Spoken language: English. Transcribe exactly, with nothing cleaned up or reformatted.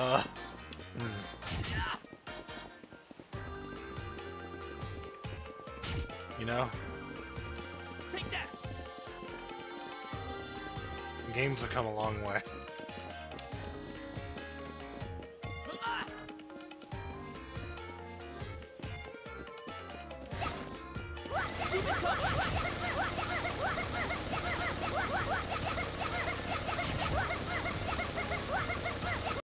Uh. Hmm. You know? Take that. Games have come a long way.